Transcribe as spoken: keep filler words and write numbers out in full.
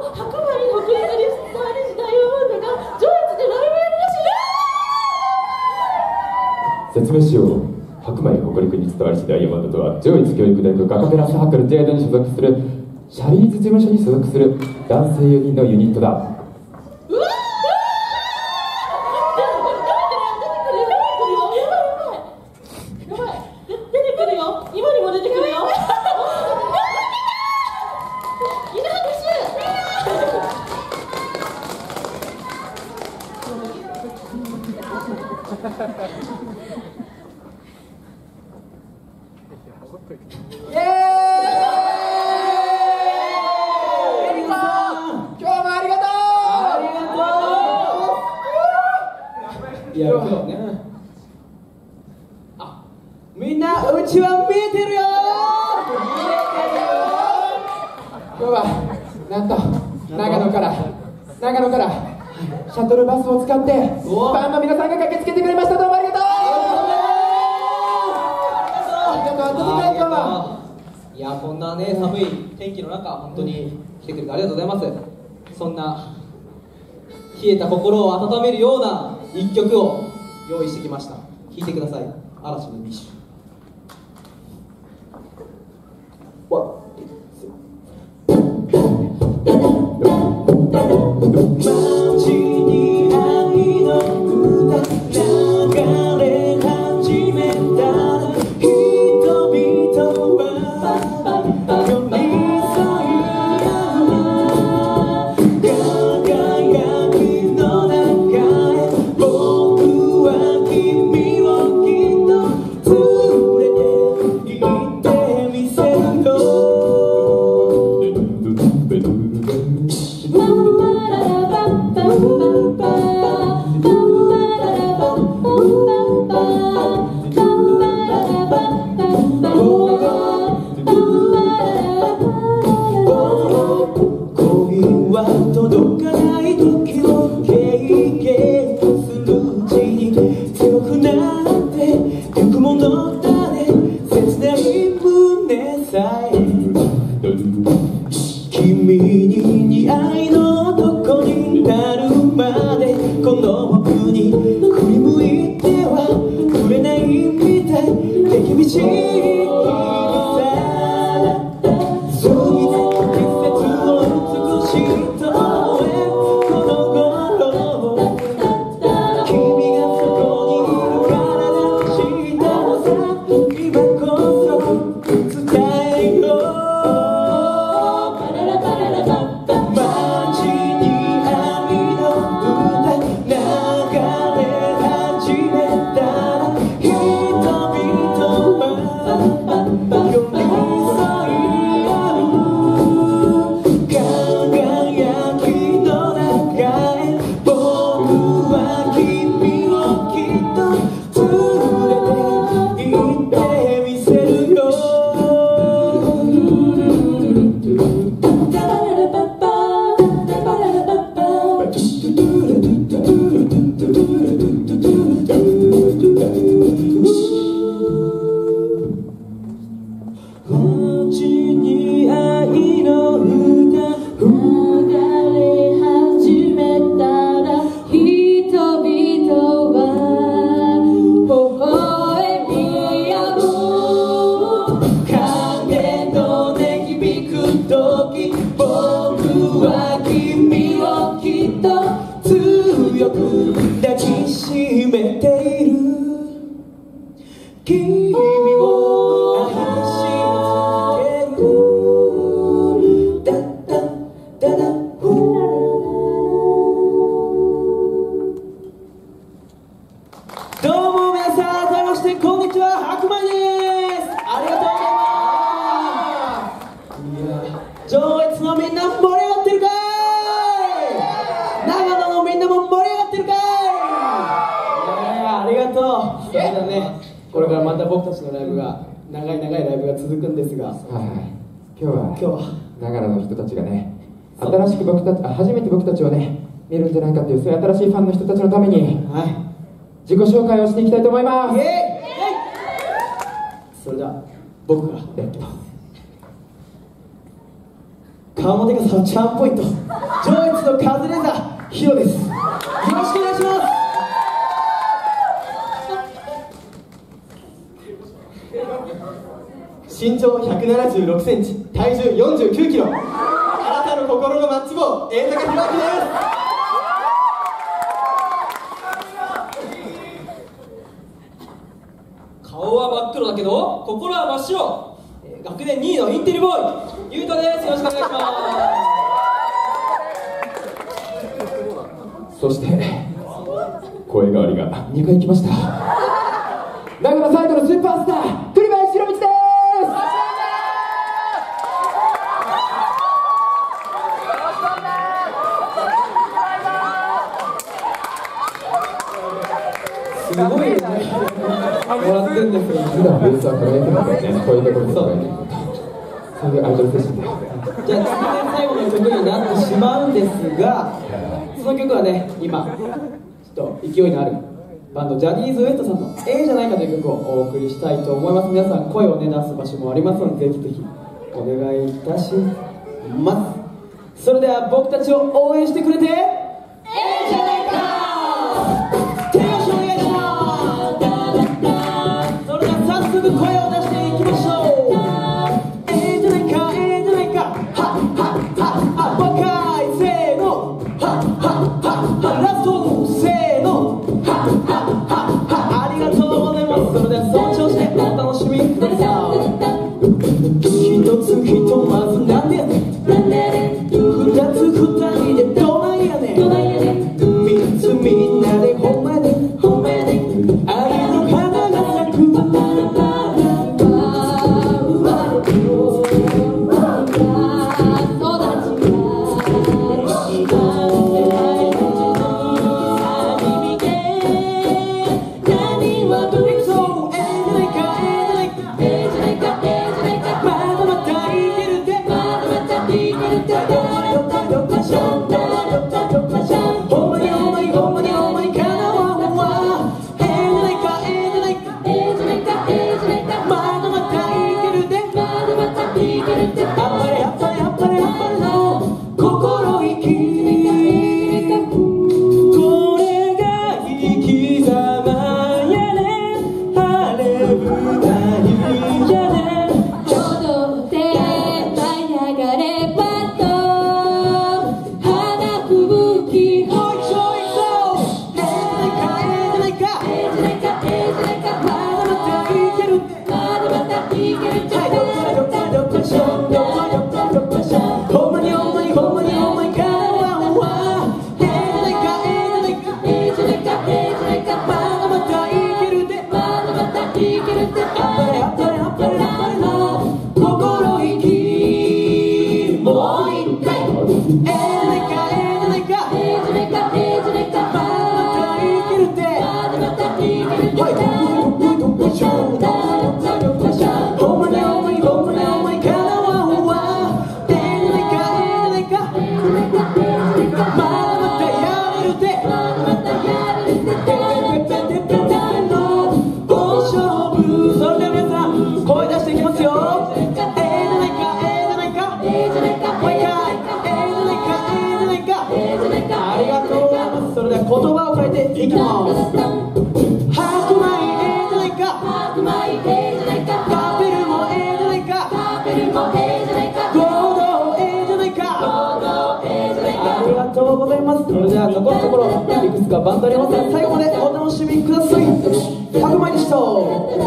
白米北陸リストアリジ大王バンドが上越でライブやるらしいね。 説明しよう。白米北陸に伝わりしダイヤモンドとは上越教育大学アカペラサークルジェイドに所属するシャリーズ事務所に所属する男性よにんのユニットだ。うわー出てくるよ。今にも出てくるよ。稲葉です。 イエーイ！エリさん、今日もありがとう。ありがとう。いや、今日ね。あ、みんなうちは見えてるよ。見えてるよ。今日はなんと長野から長野からシャトルバスを使ってファンの皆さんが駆けつけてくれました。どうもありがとう。 いや、こんなね寒い天気の中本当に来てくれてありがとうございます。そんな冷えた心を温めるような一曲を用意してきました。聴いてください。嵐のミッシュ。街に愛の歌流れ始めた人々は寄り添い合う輝きの中へ僕は君をきっと連れて行ってみせるよ。届かない時を経験するうちに強くなってゆくものだね。切ない胸さえ君に似合いの男になるまでこの僕に振り向いてはくれないみたい手厳しい日々さ。そういった季節を美しいとこれからまた僕たちのライブが長い長いライブが続くんですが、はい、 今日は今日は長野の人たちがね、新しく僕たちあ初めて僕たちをね見るんじゃないかっていう、そういう新しいファンの人たちのために、はい、自己紹介をしていきたいと思います。イエーイ。 それでは僕がやってます。 顔もでかさはチャームポイント、上越のカズレーザーヒロです。よろしくお願いします。身長ひゃくななじゅうろくセンチ、体重よんじゅうきゅうキロ、あなたの心のマッチ棒、永坂弘明です。 顔は真っ黒だけど心は真っ白、えー学年にいのインテリボーイゆうとです。よろしくお願いします。 そして声変わりがにかい来ました。長野最後のスーパースター栗林弘道です。 すごいね、もらってんですよ。 普段ベースは輝いてますよね。こういうところで輝いてるとそういうアイドル精神だよ。 じゃあ次ね、最後の曲になってしまうんですが、その曲はね、今ちょっと勢いのあるバンドジャニーズ ウエストさんの「ええじゃないか」という曲をお送りしたいと思います。皆さん声をね出す場所もありますので、ぜひぜひお願いいたします。それでは僕たちを応援してくれてええじゃないか、手拍子お願いします。それでは早速声を出していきましょう。ええじゃないか、ええじゃないか、はっはっはっ、若いせーの、はっはっはっ、ラストせーの、はっはっはっ、ありがとうございます。それではその調子でお楽しみください。一つひとまずなんでやねん、二つ二人でどないやねん、三つみんなでほんまやで、愛の花が咲く。それでは残すところいくつかバンドありますので最後までお楽しみください。白米でした。